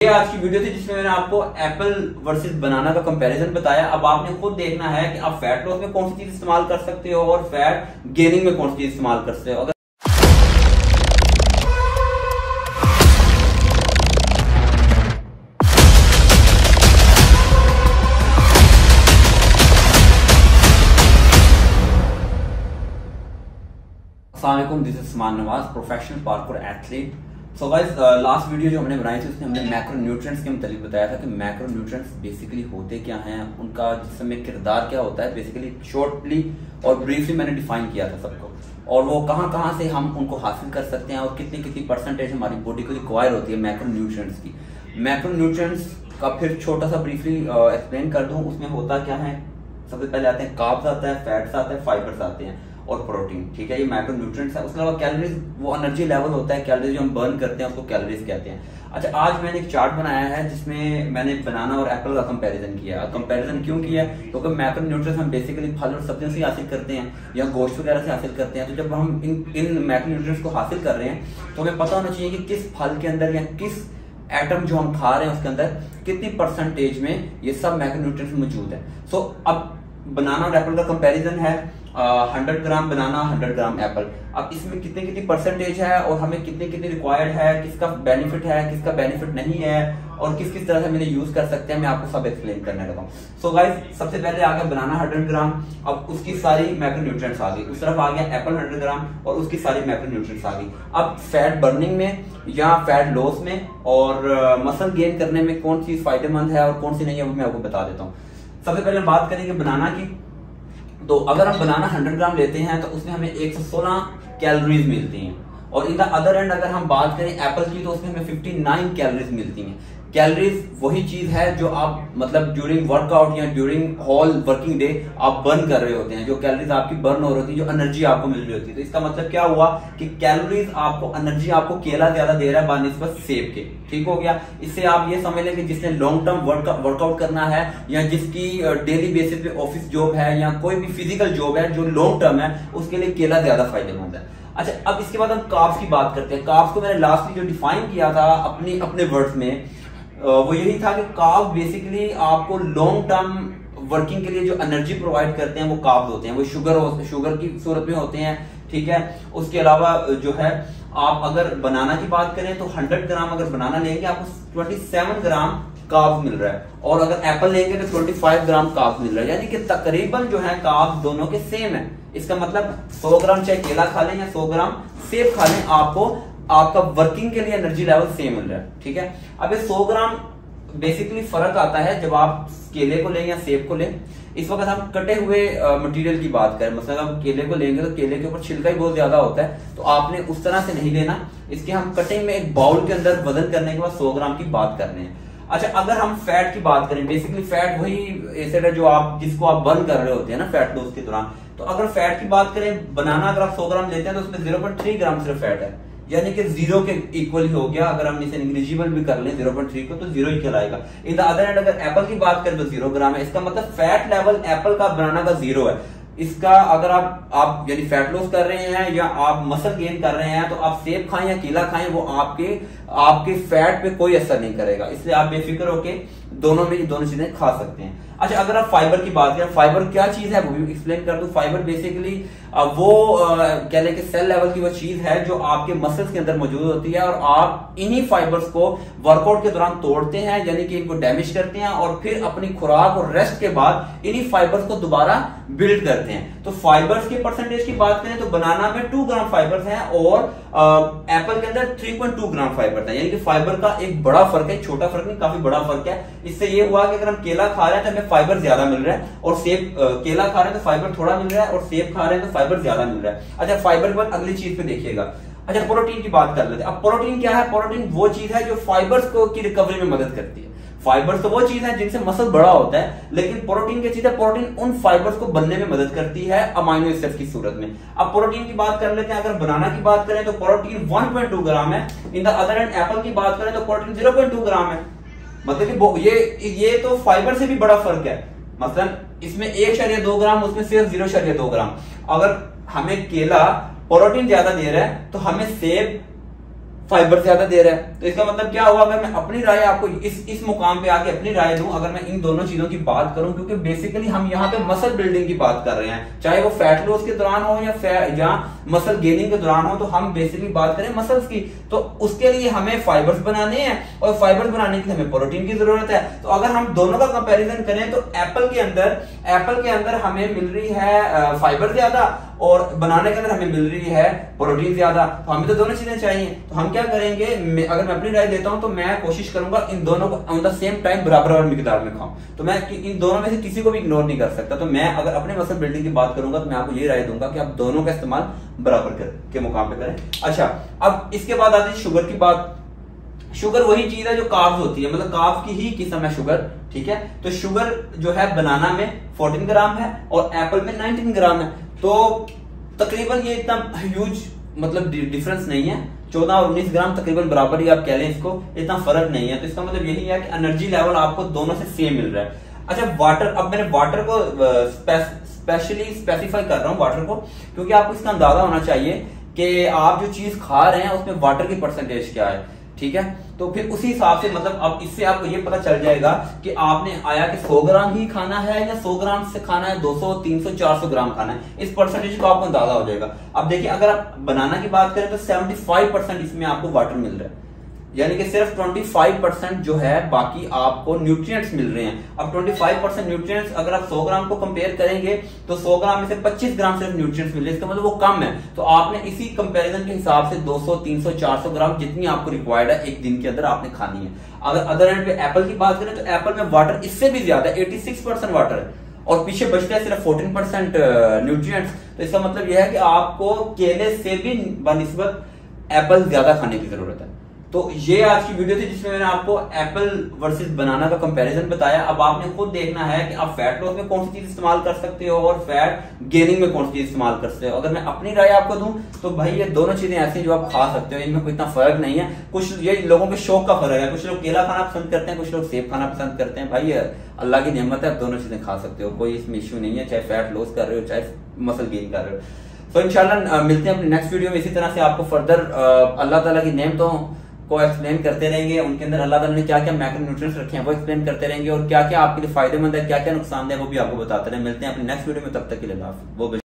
ये आज की वीडियो थी जिसमें मैंने आपको एप्पल वर्सेस बनाना का कंपैरिजन बताया। अब आपने खुद देखना है कि आप फैट लॉस में कौन सी चीज इस्तेमाल कर सकते हो और फैट गेनिंग में कौन सी चीज इस्तेमाल कर सकते हो। अगर अस्सलाम वालेकुम, this is Usman Nawaz, professional parkour athlete. So guys, last video जो हमने बनाई थी उसमें हमने मैक्रोन्यूट्रिएंट्स के मुताबिक बताया था कि मैक्रोन्यूट्रिएंट्स बेसिकली होते क्या हैं, उनका जिसमें किरदार क्या होता है। बेसिकली शॉर्टली और ब्रीफली मैंने डिफाइन किया था सबको, और वो कहाँ से हम उनको हासिल कर सकते हैं और कितनी कितनी परसेंटेज हमारी बॉडी को रिक्वायर होती है मैक्रोन्यूट्रिएंट्स की। मैक्रोन्यूट्रिएंट्स का फिर छोटा सा ब्रीफली एक्सप्लेन कर दूं। उसमें होता क्या है, सबसे पहले आते हैं कार्ब्स आता है, फैट्स आता है, फाइबर्स आते हैं और प्रोटीन। ठीक है, ये मैक्रोन्यूट्रिएंट्स है। उसके अलावा कैलोरीज, वो एनर्जी लेवल होता है, कैलोरीज जो हम बर्न करते हैं उसको कैलोरीज कहते हैं। अच्छा, आज मैंने एक चार्ट बनाया है जिसमें मैंने बनाना और एप्पल का कंपैरिजन किया। कंपैरिजन क्यों किया? क्योंकि मैक्रोन्यूट्रिएंट्स हम बेसिकली फल और सब्जियों से हासिल करते हैं या गोश्त वगैरह से हासिल करते हैं। तो जब हम इन मैक्रोन्यूट्रिएंट्स को हासिल कर रहे हैं तो हमें पता होना चाहिए कि किस फल के अंदर या किस एटम जो हम खा रहे हैं उसके अंदर कितनी परसेंटेज में ये सब मैक्रोन्यूट्रिएंट्स मौजूद है। सो अब बनाना और एप्पल का कंपैरिजन है, 100 ग्राम बनाना, 100 ग्राम एप्पल। अब इसमें कितनी कितनी परसेंटेज है और हमें कितनी कितनी रिक्वायर्ड है, किसका बेनिफिट है, किसका बेनिफिट नहीं है और किस किस तरह से मैंने यूज कर सकते हैं, मैं आपको सब एक्सप्लेन करने लगा हूं। सो गाइस, सबसे पहले आ गया बनाना 100 ग्राम, अब उसकी सारी मैक्रोन्यूट्रिएंट्स आ गई। उस तरफ आ गया एप्पल 100 ग्राम और उसकी सारी मैक्रोन्यूट्रिएंट्स आ गई। अब फैट बर्निंग में या फैट लॉस में और मसल गेन करने में कौन सी फायदेमंद है और कौन सी नहीं है, वो मैं आपको बता देता हूँ। सबसे पहले बात करेंगे बनाना की। तो अगर हम बनाना 100 ग्राम लेते हैं तो उसमें हमें 116 कैलोरीज मिलती हैं, और इन द अदर एंड अगर हम बात करें एप्पल की तो उसमें हमें 59 कैलोरीज मिलती हैं। कैलोरीज वही चीज है जो आप मतलब ड्यूरिंग वर्कआउट या ड्यूरिंग होल वर्किंग डे आप बर्न कर रहे होते हैं, जो कैलोरीज आपकी बर्न हो रही होती है, जो एनर्जी आपको मिल रही होती है। तो इसका मतलब क्या हुआ कि कैलोरीज आपको, एनर्जी आपको केला ज्यादा दे रहा है बानिस्बत सेब के। ठीक हो गया। इससे आप ये समझ लें कि जिसने लॉन्ग टर्म वर्कआउट करना है या जिसकी डेली बेसिस पे ऑफिस जॉब है या कोई भी फिजिकल जॉब है जो लॉन्ग टर्म है, उसके लिए केला ज्यादा फायदेमंद है। अच्छा, अब इसके बाद हम कार्ब्स की बात करते हैं। कार्ब्स को मैंने लास्टली जो डिफाइन किया था अपने वर्ड्स में, वो यही था कि कार्ब बेसिकली आपको लॉन्ग टर्म वर्किंग के लिए जो एनर्जी प्रोवाइड करते हैं वो कार्ब्स होते हैं। वो शुगर की सूरत में होते हैं। ठीक है, उसके अलावा जो है आप अगर बनाना की बात करें तो 100 ग्राम अगर बनाना लेंगे आपको 27 ग्राम कार्ब्स मिल रहा है, और अगर एप्पल लेंगे तो 25 ग्राम कार्ब्स मिल रहा है। यानी कि तकरीबन जो है कार्ब्स दोनों के सेम है। इसका मतलब 100 ग्राम चाहे केला खा लें या 100 ग्राम सेब खा लें, आपका वर्किंग के लिए एनर्जी लेवल सेम मिल रहा है। ठीक है, अब ये 100 ग्राम बेसिकली फर्क आता है जब आप केले को लें या सेब को लें। इस वक्त हम कटे हुए मटेरियल की बात करें, मतलब आप केले को लेंगे तो केले के ऊपर छिलका ही बहुत ज्यादा होता है, तो आपने उस तरह से नहीं लेना। इसके हम कटिंग में एक बाउल के अंदर वजन करने के बाद 100 ग्राम की बात कर रहे हैं। अच्छा, अगर हम फैट की बात करें, बेसिकली फैट वही एसिड है जो जिसको आप बर्न कर रहे होते हैं ना फैट लॉस के दौरान। तो अगर फैट की बात करें, बनाना अगर आप 100 ग्राम लेते हैं तो उसमें 0.3 ग्राम सिर्फ फैट है, यानी कि 0 के इक्वल ही हो गया। अगर हम इसे इंग्लिजिबल भी कर लें 0.3 को तो 0 ही कहलाएगा। इन द अदर एंड अगर एप्पल की बात करें तो 0 ग्राम है। इसका मतलब फैट लेवल एप्पल का बनाना का 0 है। इसका अगर आप यानी फैट लॉस कर रहे हैं या आप मसल गेन कर रहे हैं तो आप सेब खाएं या केला खाएं, वो आपके फैट पे कोई असर नहीं करेगा। इसलिए आप बेफिक्र होके दोनों चीजें खा सकते हैं। अच्छा, अगर आप फाइबर की बात करें, फाइबर क्या चीज है वो भी एक्सप्लेन कर दूं। फाइबर बेसिकली वो कह लें कि सेल लेवल की वो चीज है जो आपके मसल्स के अंदर मौजूद होती है, और आप इन्हीं फाइबर्स को वर्कआउट के दौरान तोड़ते हैं, यानी कि इनको डैमेज करते हैं और फिर अपनी खुराक और रेस्ट के बाद इन्हीं फाइबर्स को दोबारा बिल्ड करते हैं। तो फाइबर्स की परसेंटेज की बात करें तो बनाना में 2 ग्राम फाइबर्स हैं और एप्पल के अंदर 3.2 ग्राम फाइबर है। यानी कि फाइबर का एक बड़ा फर्क है, छोटा फर्क नहीं, काफी बड़ा फर्क है। इससे ये हुआ कि अगर हम केला खा रहे हैं तो हमें फाइबर ज्यादा मिल रहा है, और सेब केला खा रहे हैं तो फाइबर थोड़ा मिल रहा है, और सेब खा रहे हैं तो फाइबर ज्यादा मिल रहा है। अच्छा, फाइबर के बाद अगली चीज पे देखिएगा। अच्छा, प्रोटीन की बात कर लेते हैं। अब प्रोटीन क्या है? प्रोटीन वो चीज है जो फाइबर्स की रिकवरी में मदद करती है। फाइबर्स तो वो चीज है जिनसे मसल बड़ा होता है, लेकिन प्रोटीन क्या चीज है? प्रोटीन उन फाइबर्स को बनने में मदद करती है अमाइनो एसिड्स की सूरत में। अब प्रोटीन की बात कर लेते हैं। अगर बनाना की बात करें तो प्रोटीन 1.2 ग्राम है। In the other end apple की बात करें तो प्रोटीन 0.2 ग्राम है। मतलब कि ये तो फाइबर से भी बड़ा फर्क है। मतलब इसमें 1.2 ग्राम, उसमें सिर्फ 0.2 ग्राम। अगर हमें केला प्रोटीन ज्यादा दे रहा है तो हमें सेब फाइबर ज्यादा दे रहा है। तो इसका मतलब क्या हुआ, अगर मैं अपनी राय आपको इस मुकाम पे आके अपनी राय दूं, अगर मैं इन दोनों चीजों की बात करूं, क्योंकि बेसिकली हम यहाँ पे मसल बिल्डिंग की बात कर रहे हैं, चाहे वो फैट लॉस के दौरान हो या मसल गेनिंग के दौरान हो, तो हम बेसिकली बात करें मसल्स की। तो उसके लिए हमें फाइबर्स बनाने हैं, और फाइबर्स बनाने के लिए हमें प्रोटीन की जरूरत है। तो अगर हम दोनों का कंपैरिजन करें तो एप्पल के अंदर हमें मिल रही है फाइबर ज्यादा, और बनाने के अंदर हमें मिल रही है प्रोटीन ज्यादा। तो हमें तो दोनों चीजें चाहिए। तो हम क्या करेंगे, अगर मैं अपनी राय देता हूं तो मैं कोशिश करूंगा इन दोनों को ऑन द सेम टाइम बराबर मिकदार में खाऊं। तो मैं इन दोनों में से किसी को भी इग्नोर नहीं कर सकता। तो मैं अगर अपने मसल बिल्डिंग की बात करूंगा तो मैं आपको ये राय दूंगा कि आप दोनों का इस्तेमाल बराबर के मुकाम पे करें। अच्छा, अब इसके बाद आती है शुगर की बात। शुगर वही चीज है जो कार्ब्स होती है, मतलब कार्ब्स की ही किस्म है शुगर, ठीक है। तो शुगर जो है बनाना में 14 ग्राम है और एप्पल में 19 ग्राम है। तो तकरीबन ये इतना ह्यूज मतलब डिफरेंस नहीं है, 14 और 19 ग्राम तकरीबन बराबर ही आप कह लें, इसको इतना फर्क नहीं है। तो इसका मतलब यही है कि एनर्जी लेवल आपको दोनों से सेम मिल रहा है। अच्छा, वाटर, अब मैंने वाटर को स्पेशली स्पेसिफाई कर रहा हूं वाटर को, क्योंकि आपको इसका अंदाजा होना चाहिए कि आप जो चीज खा रहे हैं उसमें वाटर की परसेंटेज क्या है, ठीक है। तो फिर उसी हिसाब से मतलब अब इससे आपको ये पता चल जाएगा कि आपने आया कि 100 ग्राम ही खाना है या 100 ग्राम से खाना है 200, 300, 400 ग्राम खाना है। इस परसेंटेज को आपको अंदाजा हो जाएगा। अब देखिए, अगर आप बनाना की बात करें तो 75% इसमें आपको वाटर मिल रहा है, यानी कि सिर्फ 25% जो है बाकी आपको न्यूट्रिएंट्स मिल रहे हैं। अब 25% न्यूट्रिएंट्स अगर आप 100 ग्राम को कंपेयर करेंगे तो 100 ग्राम में से 25 ग्राम सिर्फ न्यूट्रिएंट्स मिल रहे हैं, इसका मतलब वो कम है। तो आपने इसी कंपैरिजन के हिसाब से 200, 300, 400 ग्राम जितनी आपको रिक्वायर्ड है एक दिन के अंदर आपने खानी है। अगर अदर एंड पे एप्पल की बात करें तो एप्पल में वाटर इससे भी ज्यादा 86% वाटर है, और पीछे बचता है सिर्फ 14% न्यूट्रिएंट्स। तो इसका मतलब यह है कि आपको केले से भी बनिस्बत एप्पल ज्यादा खाने की जरूरत है। तो ये आज की वीडियो थी जिसमें मैंने आपको एप्पल वर्सेस बनाना का कंपैरिजन बताया। अब आपने खुद देखना है कि आप फैट लॉस में कौन सी चीज इस्तेमाल कर सकते हो और फैट गेनिंग में कौन सी चीज इस्तेमाल कर सकते हो। अगर मैं अपनी राय आपको दूं तो भाई ये दोनों चीजें ऐसी जो आप खा सकते हो, इनमें कोई इतना फर्क नहीं है। कुछ ये लोगों के शौक का फर्क है, कुछ लोग केला खाना पसंद करते हैं, कुछ लोग सेब खाना पसंद करते हैं। भाई अल्लाह की नेमत है, आप दोनों चीजें खा सकते हो, कोई इसमें इश्यू नहीं है, चाहे फैट लॉस कर रहे हो चाहे मसल गेन कर रहे हो। तो इंशाल्लाह मिलते हैं अपने नेक्स्ट वीडियो में। इसी तरह से आपको फर्दर अल्लाह ताला की नेमतों को एक्सप्लेन करते रहेंगे, उनके अंदर अल्लाह ताला ने क्या क्या मैक्रोन्यूट्रिएंट्स रखे हैं वो एक्सप्लेन करते रहेंगे, और क्या क्या आपके लिए फायदेमंद है, क्या क्या नुकसान है वो भी आपको बताते रहे। मिलते हैं अपने नेक्स्ट वीडियो में, तब तक के लिए वो